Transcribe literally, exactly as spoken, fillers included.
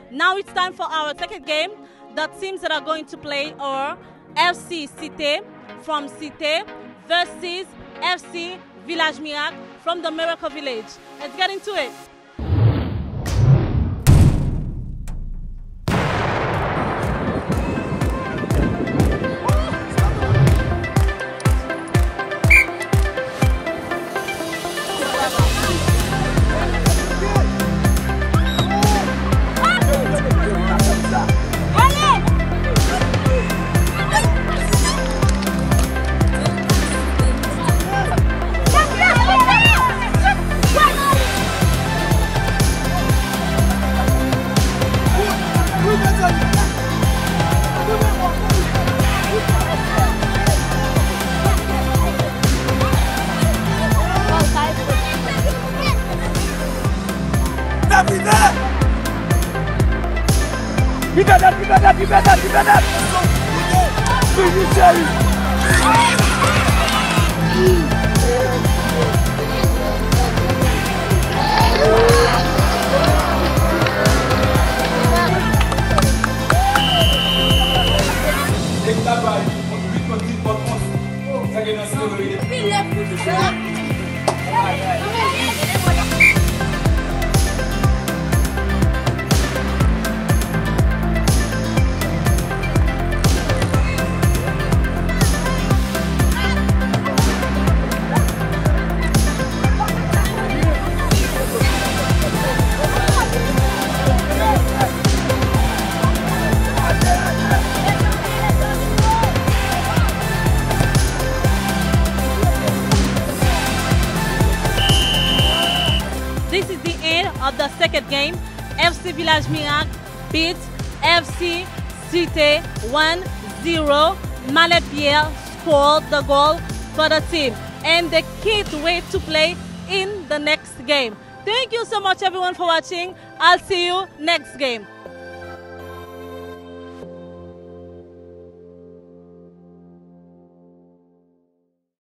Now it's time for our second game. The teams that are going to play are F C Cité from Cité versus F C Vilaj Mirak from the Miracle Village. Let's get into it. Liberdade, liberdade, liberdade, liberdade! Ministério! Tem que dar vai, quando vinte, quando vinte, quando onze. Sabe que nós estamos aí? Filha, filha! This is the end of the second game. F C Vilaj Mirak beat F C Cité one zero. Mallet Pierre scored the goal for the team, and they can't wait to play in the next game. Thank you so much everyone for watching. I'll see you next game.